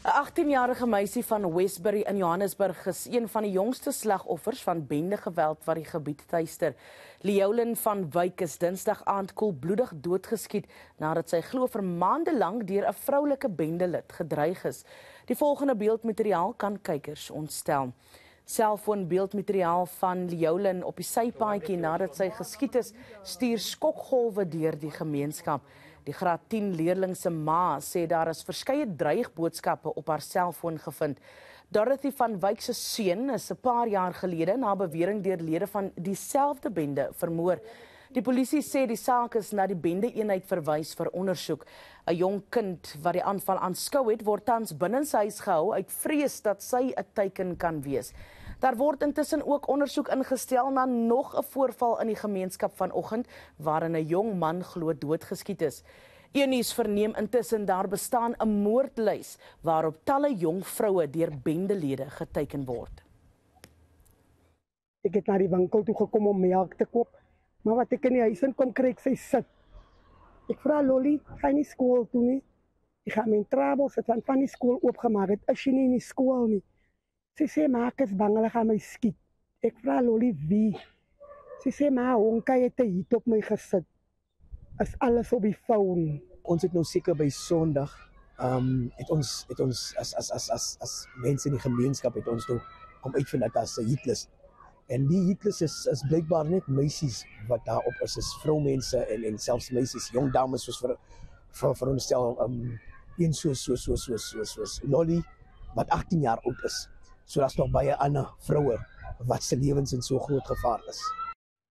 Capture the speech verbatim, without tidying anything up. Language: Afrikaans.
'n agtien-jarige meisie van Westbury in Johannesburg is een van die jongste slagoffers van bendegeweld wat die gebied teister. Leyolen van Wyk is Dinsdagaand koelbloedig doodgeskiet nadat sy glo vir maande lank deur 'n vroulike bendelid gedreig is. Die volgende beeldmateriaal kan kykers ontstel. Selfoonbeeldmateriaal van Leyolen op die sypaadjie nadat sy geskiet is, stuur skokgolwe deur die gemeenskap. Die graad tien leerling se ma sê daar is verskeie dreigboodskappe op haar selfoon gevind. Dorothy van Wyk se seun is 'n paar jaar gelede na bewering deur lede van dieselfde bende vermoor. Die polisie sê die saak is na die bende-eenheid verwys vir ondersoek. 'n Jong kind wat die aanval aanskou het, word tans binne sy huis gehou uit vrees dat sy 'n teiken kan wees. Daar word intussen ook ondersoek ingestel na nog 'n voorval in die gemeenskap vanoggend waarin 'n jong man glo doodgeskiet is. E-nuus verneem intussen daar bestaan 'n moordlys waarop talle jong vroue deur bendelede geteken word. Ek het na die winkel toe gekom om melk te koop, maar wat ek in die huis in kom kry ek sy sit. Ek vra Lolly, ga nie skool toe nie. Ek gaan my troubles het van van die skool oopgemaak het, is jy nie in die skool nie. Sy sê, ma, ek is bang, hulle gaan my skiet. Ek vra Lolly, wie? Sy sê, ma, honkie het 'n hit op my gesit. Is alles op die foon. Ons het nou seker by Sondag, um, het ons, het ons as, as, as, as, as mense in die gemeenskap, het ons nou kom uitvind dat as 'n hitlist. En die hitlist is, is blijkbaar net meisies wat daarop is, is vroumense en, en selfs meisies, jong dames, soos vir, vir, vir ontstel, um, een soos, soos, soos, soos, soos, soos Lolly, wat agtien jaar oud is. So daar's nog baie ander vroue wat se lewens in so groot gevaar is.